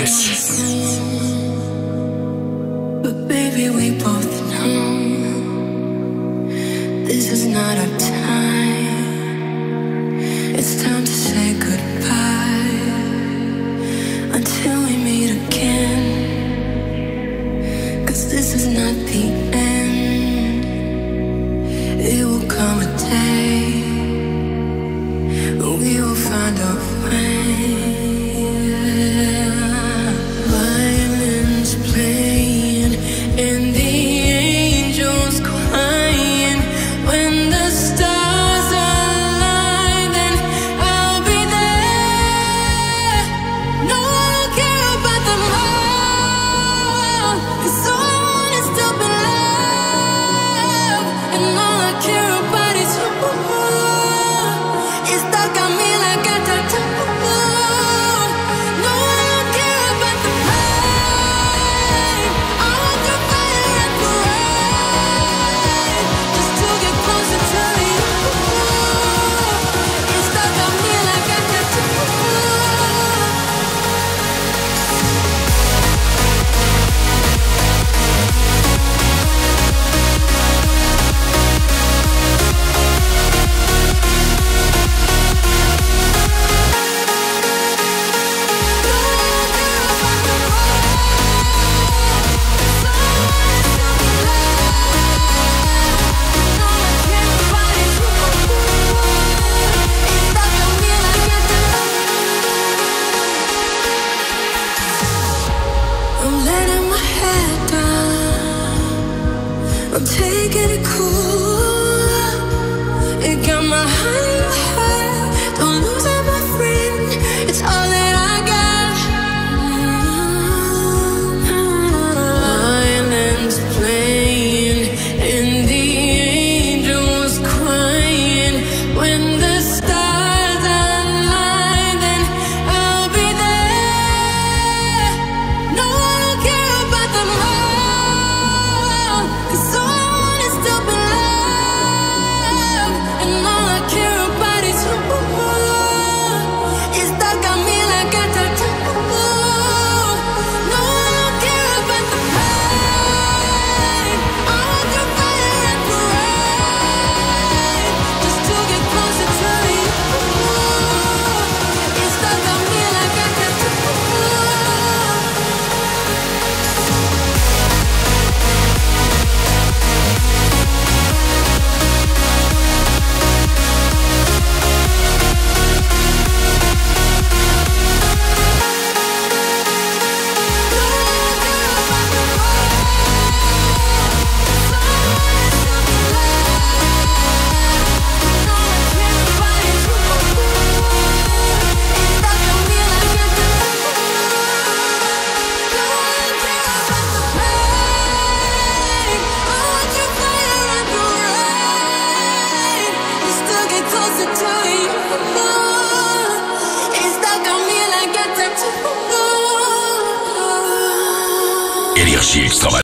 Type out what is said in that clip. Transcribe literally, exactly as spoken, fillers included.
Dance. But baby, we both know this is not our time. It's time to say goodbye until we meet again. 'Cause this is not the end. It will come a day when we will find a way. Violins playing and the angels crying. When the stars align, then I'll be there. No, I don't care about them all, 'cause all I want is to be loved. And all I care about is you. It's stuck on me like a tattoo. No, I don't care about the pain. I want the fire and parade, just to get closer to you. It's stuck on me like a tattoo. I'm letting my head down. I'm taking it cool. It got my heart in my head. Don't lose it, my friend. It's all that I got. Violins playing and the angels crying. When the stars align, then I'll be there. No, I don't care about them all, 'cause all I want is to be loved. And all I care about is you. It's stuck on me like a tattoo. No, I don't care about the pain. I want your fire and parade, just to get closer to you. It's stuck on me like a tattoo. Elios X